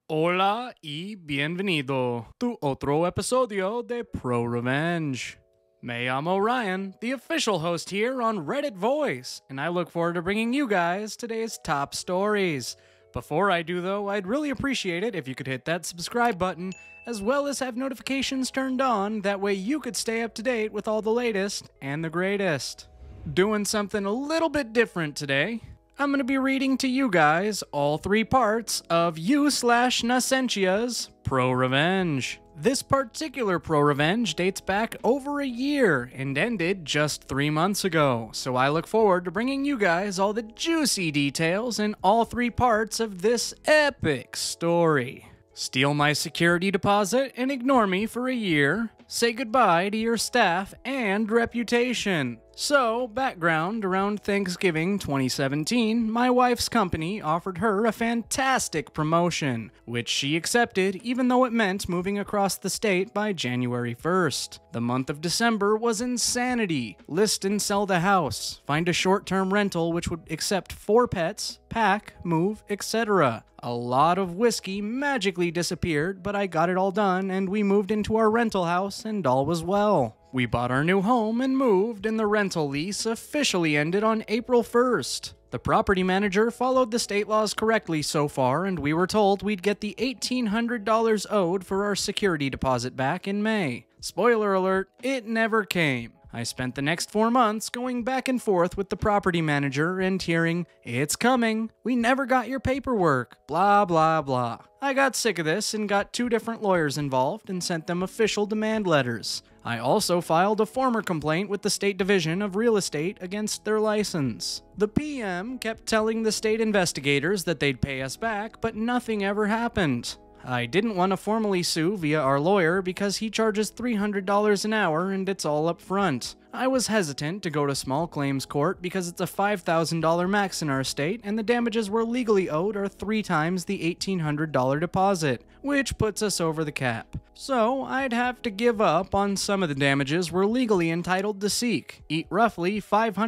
Hola y bienvenido to otro episodio de ProRevenge. Me llamo Ryan, the official host here on Reddit Voice, and I look forward to bringing you guys today's top stories. Before I do though, I'd really appreciate it if you could hit that subscribe button, as well as have notifications turned on, that way you could stay up to date with all the latest and the greatest. Doing something a little bit different today. I'm going to be reading to you guys all three parts of you/Nascentia's ProRevenge. This particular ProRevenge dates back over a year and ended just 3 months ago, so I look forward to bringing you guys all the juicy details in all three parts of this epic story. Steal my security deposit and ignore me for a year. Say goodbye to your staff and reputation. So, background, around Thanksgiving 2017, my wife's company offered her a fantastic promotion, which she accepted even though it meant moving across the state by January 1st. The month of December was insanity. List and sell the house, find a short-term rental which would accept 4 pets, pack, move, etc. A lot of whiskey magically disappeared, but I got it all done and we moved into our rental house and all was well. We bought our new home and moved, and the rental lease officially ended on April 1st. The property manager followed the state laws correctly so far, and we were told we'd get the $1,800 owed for our security deposit back in May. Spoiler alert, it never came. I spent the next 4 months going back and forth with the property manager and hearing, "It's coming, we never got your paperwork, blah blah blah." I got sick of this and got 2 different lawyers involved and sent them official demand letters. I also filed a former complaint with the State Division of Real Estate against their license. The PM kept telling the state investigators that they'd pay us back, but nothing ever happened. I didn't want to formally sue via our lawyer because he charges $300 an hour and it's all up front. I was hesitant to go to small claims court because it's a $5,000 max in our state and the damages we're legally owed are 3 times the $1,800 deposit, which puts us over the cap. So I'd have to give up on some of the damages we're legally entitled to seek, eat roughly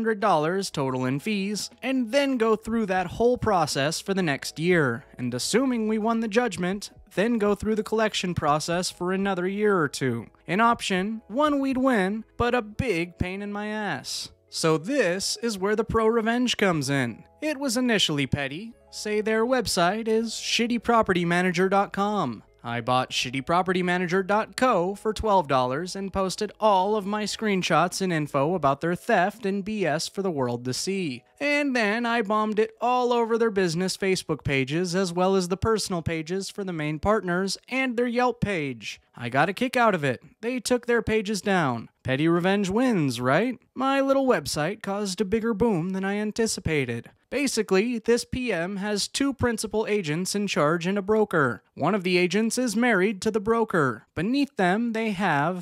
$500 total in fees, and then go through that whole process for the next year, and assuming we won the judgment, then go through the collection process for another year or 2. An option, one we'd win, but a big pain in my ass. So this is where the ProRevenge comes in. It was initially petty. Say their website is shittypropertymanager.com. I bought shittypropertymanager.co for $12 and posted all of my screenshots and info about their theft and BS for the world to see. And then I bombed it all over their business Facebook pages as well as the personal pages for the main partners and their Yelp page. I got a kick out of it. They took their pages down. Petty revenge wins, right? My little website caused a bigger boom than I anticipated. Basically, this PM has 2 principal agents in charge and a broker. One of the agents is married to the broker. Beneath them, they had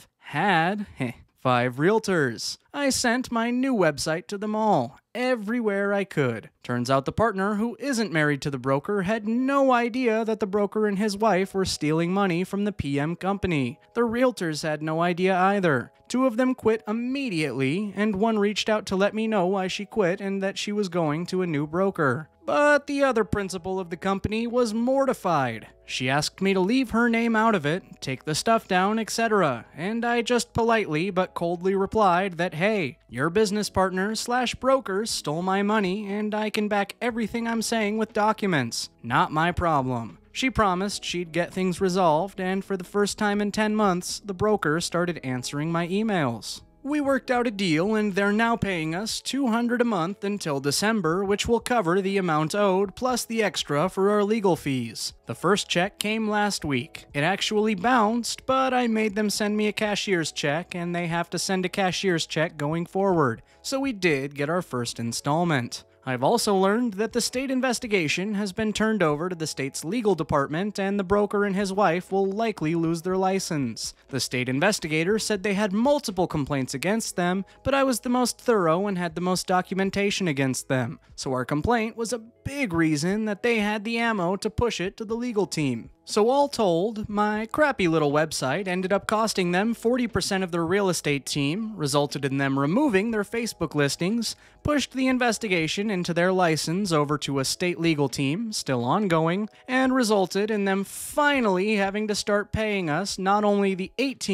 5 realtors. I sent my new website to them all, everywhere I could. Turns out the partner who isn't married to the broker had no idea that the broker and his wife were stealing money from the PM company. The realtors had no idea either. 2 of them quit immediately, and one reached out to let me know why she quit and that she was going to a new broker. But the other principal of the company was mortified. She asked me to leave her name out of it, take the stuff down, etc. And I just politely but coldly replied that, hey, your business partners/brokers stole my money and I can back everything I'm saying with documents. Not my problem. She promised she'd get things resolved, and for the first time in 10 months, the broker started answering my emails. We worked out a deal and they're now paying us $200 a month until December, which will cover the amount owed plus the extra for our legal fees. The first check came last week. It actually bounced, but I made them send me a cashier's check and they have to send a cashier's check going forward. So we did get our first installment. I've also learned that the state investigation has been turned over to the state's legal department and the broker and his wife will likely lose their license. The state investigator said they had multiple complaints against them, but I was the most thorough and had the most documentation against them, so our complaint was a big reason that they had the ammo to push it to the legal team. So all told, my crappy little website ended up costing them 40% of their real estate team, resulted in them removing their Facebook listings, pushed the investigation into their license over to a state legal team, still ongoing, and resulted in them finally having to start paying us not only the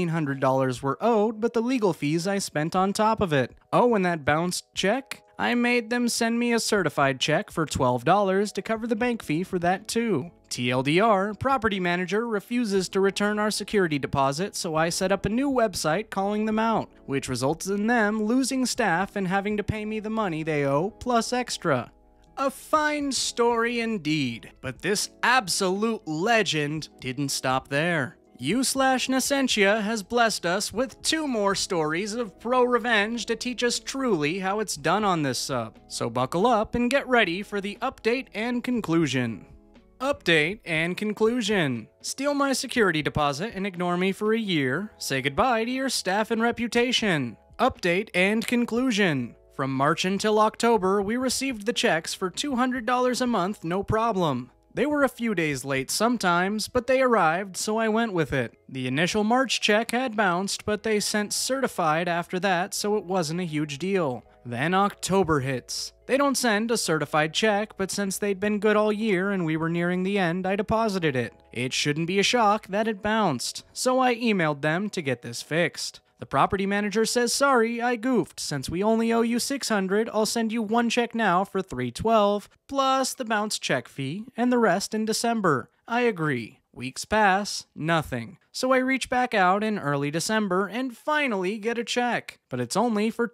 $1,800 we're owed, but the legal fees I spent on top of it. Oh, and that bounced check? I made them send me a certified check for $12 to cover the bank fee for that too. TLDR, property manager refuses to return our security deposit, so I set up a new website calling them out, which results in them losing staff and having to pay me the money they owe, plus extra. A fine story indeed, but this absolute legend didn't stop there. U/Nascentia has blessed us with 2 more stories of ProRevenge to teach us truly how it's done on this sub. So buckle up and get ready for the update and conclusion. Update and conclusion. Steal my security deposit and ignore me for a year. Say goodbye to your staff and reputation. Update and conclusion. From March until October, we received the checks for $200 a month, no problem. They were a few days late sometimes, but they arrived, so I went with it. The initial March check had bounced, but they sent certified after that, so it wasn't a huge deal. Then October hits. They don't send a certified check, but since they'd been good all year and we were nearing the end, I deposited it. It shouldn't be a shock that it bounced, so I emailed them to get this fixed. The property manager says, sorry, I goofed. Since we only owe you $600, I'll send you 1 check now for $312, plus the bounce check fee, and the rest in December. I agree. Weeks pass, nothing. So I reach back out in early December and finally get a check, but it's only for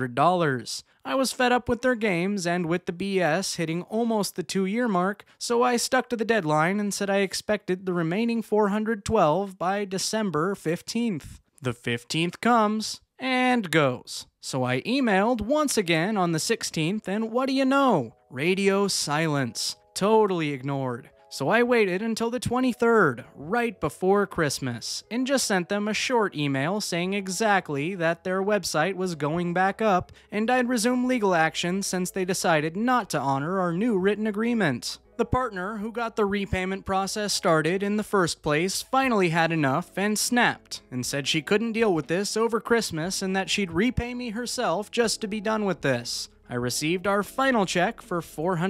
$200. I was fed up with their games and with the BS hitting almost the 2-year mark, so I stuck to the deadline and said I expected the remaining $412 by December 15th. The 15th comes and goes. So I emailed once again on the 16th, and what do you know? Radio silence. Totally ignored. So I waited until the 23rd, right before Christmas, and just sent them a short email saying exactly that their website was going back up and I'd resume legal action since they decided not to honor our new written agreement. The partner who got the repayment process started in the first place finally had enough and snapped and said she couldn't deal with this over Christmas and that she'd repay me herself just to be done with this. I received our final check for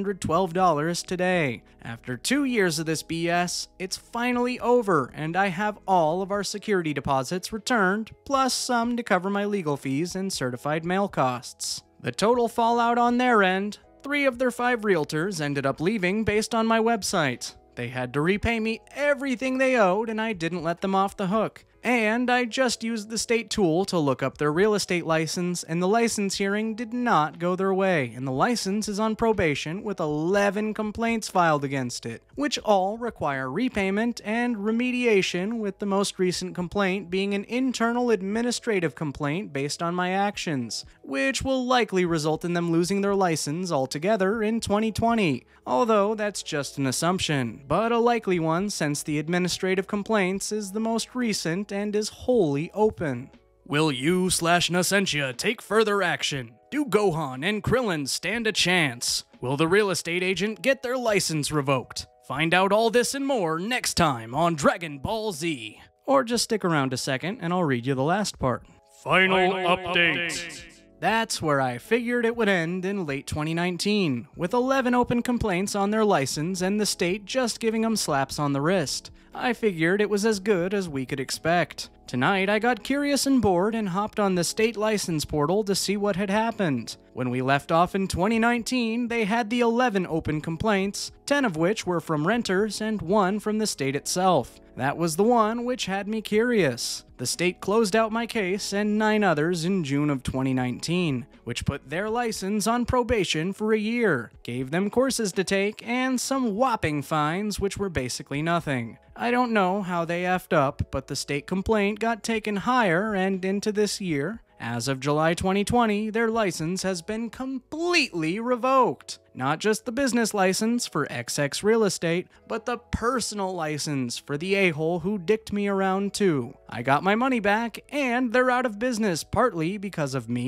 $412 today. After 2 years of this BS, it's finally over and I have all of our security deposits returned, plus some to cover my legal fees and certified mail costs. The total fallout on their end: 3 of their 5 realtors ended up leaving based on my website. They had to repay me everything they owed and I didn't let them off the hook. And I just used the state tool to look up their real estate license, and the license hearing did not go their way, and the license is on probation with 11 complaints filed against it, which all require repayment and remediation, with the most recent complaint being an internal administrative complaint based on my actions, which will likely result in them losing their license altogether in 2020. Although that's just an assumption, but a likely one since the administrative complaints is the most recent and is wholly open. Will U/Nascentia take further action? Do Gohan and Krillin stand a chance? Will the real estate agent get their license revoked? Find out all this and more next time on Dragon Ball Z. Or just stick around a second and I'll read you the last part. Final update. That's where I figured it would end in late 2019, with 11 open complaints on their license and the state just giving them slaps on the wrist. I figured it was as good as we could expect. Tonight, I got curious and bored and hopped on the state license portal to see what had happened. When we left off in 2019, they had the 11 open complaints, 10 of which were from renters and 1 from the state itself. That was the one which had me curious. The state closed out my case and 9 others in June of 2019, which put their license on probation for a year, gave them courses to take, and some whopping fines which were basically nothing. I don't know how they effed up, but the state complaint got taken higher and into this year. As of July 2020, their license has been completely revoked. Not just the business license for XX Real Estate, but the personal license for the a-hole who dicked me around too. I got my money back, and they're out of business partly because of me,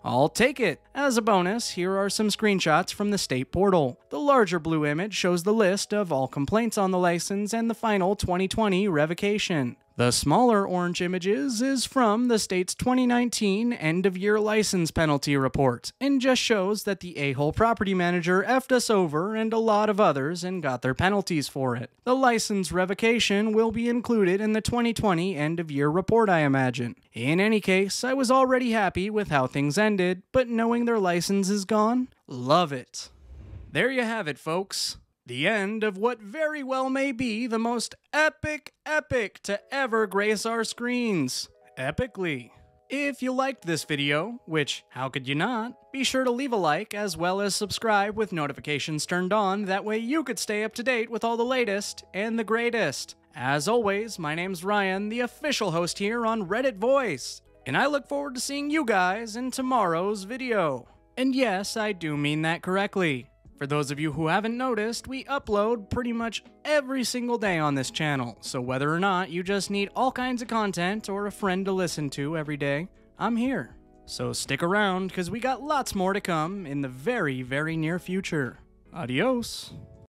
I'll take it. As a bonus, here are some screenshots from the state portal. The larger blue image shows the list of all complaints on the license and the final 2020 revocation. The smaller orange images is from the state's 2019 end-of-year license penalty report, and just shows that the a-hole property manager effed us over and a lot of others and got their penalties for it. The license revocation will be included in the 2020 end-of-year report, I imagine. In any case, I was already happy with how things ended, but knowing their license is gone, love it. There you have it, folks. The end of what very well may be the most epic to ever grace our screens. Epically. If you liked this video, which how could you not, be sure to leave a like as well as subscribe with notifications turned on, that way you could stay up to date with all the latest and the greatest. As always, my name's Ryan, the official host here on Reddit Voice, and I look forward to seeing you guys in tomorrow's video. And yes, I do mean that correctly. For those of you who haven't noticed, we upload pretty much every single day on this channel, so whether or not you just need all kinds of content or a friend to listen to every day, I'm here. So stick around, because we got lots more to come in the very, very near future. Adios.